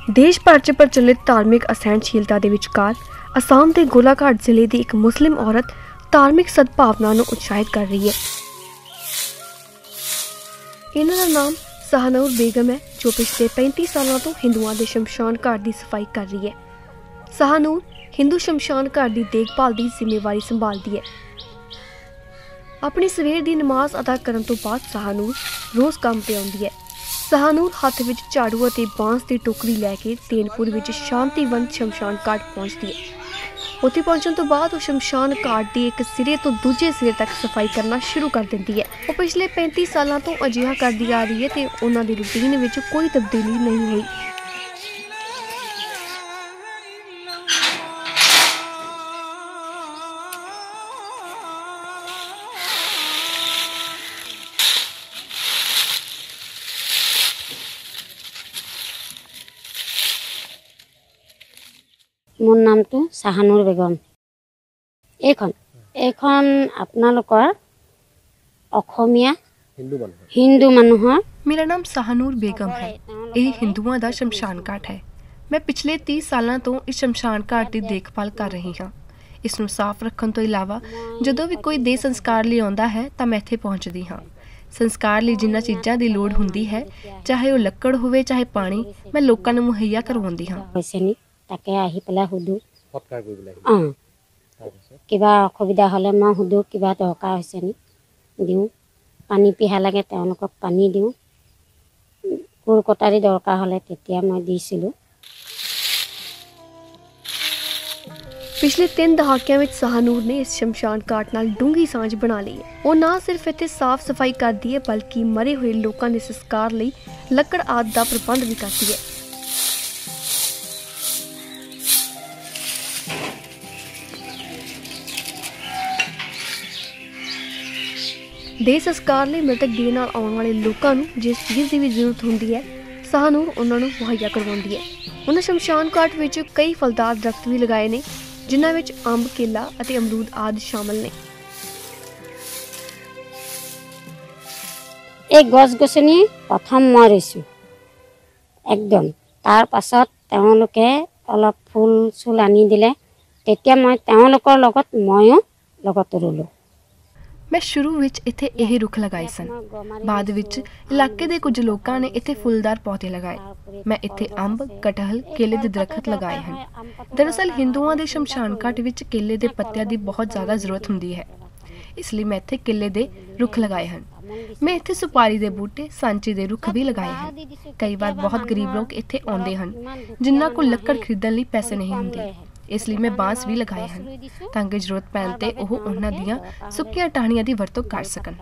देश भर च प्रचलित धार्मिक असहनशीलता के विचकार असम के गोलाघाट जिले की एक मुस्लिम औरत धार्मिक सद्भावना को उत्साहित कर रही है। इन्हां दा नाम शाहनूर बेगम है, जो पिछले 35 सालों तो हिंदुओं के शमशान घाट की सफाई कर रही है। शाहनूर हिंदू शमशान घाट की देखभाल की जिम्मेवारी संभालती है। अपनी सवेर की नमाज अदा करने तो बाद शाहनूर रोज़ काम पर आउंदी है। शाहनूर हाथ में झाड़ू और बांस की टोकरी लैके तेनपुर में शांतिवन शमशान घाट पहुंचती है। उत्थे पहुंचने तो बाद वो शमशान घाट की एक सिरे तो दूजे सिरे तक सफाई करना शुरू कर देती है। वो पिछले 35 सालों तो अजिहा करती आ रही है तो उन्होंने रूटीन में कोई तब्दीली नहीं हुई। मोर नाम तो शाहनूर बेगम। एखन आपनालोकर अखमिया हिंदू मानुहर। मेरा नाम शाहनूर बेगम है। यह हिंदुओं का शमशान घाट है। मैं पिछले 30 सालों तो इस शमशान घाट की देखभाल कर रही हाँ। इसनूं साफ रखने तो इलावा जदों भी कोई देह संस्कार लिए आउंदा है तो मैं इत्थे पहुंचदी हाँ। संस्कार लिए जिन्ना चीज़ों की लोड़ हुंदी है, चाहे वह लक्कड़ होवे चाहे पानी, मैं लोकां नूं मुहैया करवाउंदी हाँ। ताके आही पेला सुधो किबा असुविधा हले मैं सुधो किबा दरकार होइसे नी दिওঁ, पानी पिहा लागे তেওঁলোকক पानी दिওঁ, कुर कटारी दरकार हले तेतिया मैं दिছিলোঁ। पिछले 3 दहाकियां विच शाहनूर ने इस शमशान घाट नाल डूंगी सांझ बना ली है। वो ना सिर्फ इत्थे साफ सफाई करती है बल्कि मरे हुए लोगों के संस्कार लई लकड़ आदि का प्रबंध भी करती है। देह संस्कार लिए मृतक देह नाल आउण वाले लोगों को जिस चीज़ की भी जरूरत होंदी है शाहनूर उन्होंने मुहैया करवाउंदी है। उन्हें शमशान घाट विच कई फलदार दरख्त भी लगाए ने, जिन्हां विच अंब, केला अते अमरूद आदि शामिल ने। एक गछ गछनी प्रथम मैं रुइছোঁ एकदम, तार पाছত তেওঁলোকে অলপ ফুল চুল আনি দিলে, তেতিয়া মই তেওঁলোকৰ লগত ময়ো লগত ৰুলোঁ। मैं शुरू विच इत्थे यह रुख लगाए सन। बाद विच इलाके दे कुछ लोगों ने इत्थे फुलदार पौधे लगाए। मैं इत्थे अंब, कटहल, केले दे दरख्त लगाए हैं। दरअसल हिंदुओं के शमशान घाट विच केले दे पत्तियां दी बहुत ज़्यादा जरूरत हुंदी है, इसलिए मैं इत्थे केले दे रुख लगाए हैं। मैं इत्थे सुपारी दे बूटे, सांची दे रुख भी लगाए हैं। कई बार बहुत गरीब लोग इत्थे आउंदे हन जिन्हां कोल लक्कड़ खरीदण लई पैसे नहीं हुंदे, इसलिए मैं बांस भी लगाए हैं ताकि जरूरत पैण ते ओह उन्हां दियां सुक्कियां टहनियां दी वरतों कर सकन।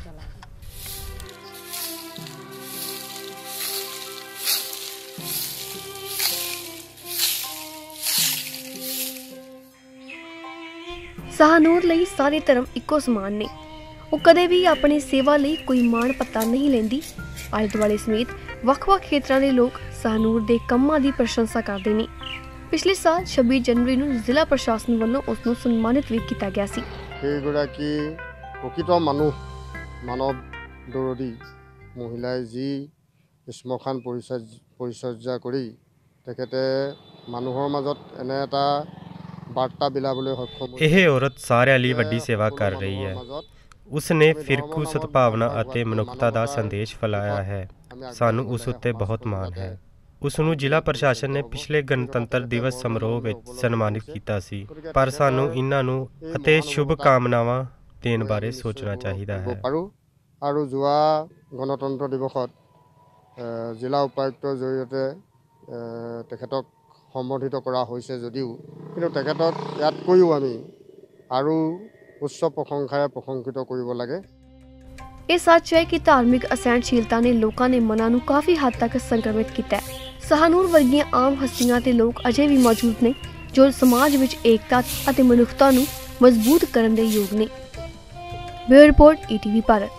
शाहनूर लई सारे धर्म इक्को समान ने। वो कदे भी अपनी सेवा लई कोई मान पत्ता नहीं लेंदी। आले दुआले समेत ਵੱਖ-ਵੱਖ खेत्रां दे लोग शाहनूर दे कम्मां दी प्रशंसा करदे ने। पिछले साल 26 जनवरी को जिला प्रशासन वालों उसनों सम्मानित भी किया गया सी। प्रकृत मानव दरदी महिलाए जी श्मशान परिचर्या करी मानुहर मजत एने एटा वार्ता बिलाबले सक्षम। यह औरत सारे लिए वड्डी सेवा कर रही है। उसने फिरकू सद्भावना ਅਤੇ मनुखता का संदेश फैलाया है। सानू उस उत्ते बहुत मान है। उसनू जिला प्रशासन ने पिछले गणतंत्र दिवस समारोह में सन्मानित किया सी, पर सानू इन्हां नू अते शुभ कामनावां देण बारे सोचना चाहिए है। और जुआ गणतंत्र दिवसत जिला उपायुक्तर जरिए तेखेतक सम्बोधित करा होइसे जदिও किन्तु तेखेतक यातकैও आमी आरु उच्च प्रशंसारे प्रशंसित करिब लागे। ये सच है कि धार्मिक असहनशीलता ने लोगों ने मनां नूं काफ़ी हद तक संक्रमित किया है। शाहनूर वर्गियां आम हस्तियां ते लोग अजे भी मौजूद ने जो समाज विच एकता अते मनुखता नूं मजबूत करन दे योग ने। Bureau report ETV Bharat.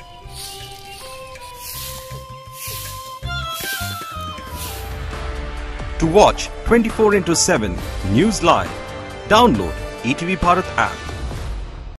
To watch 24/7 News Live, download ETV Bharat app.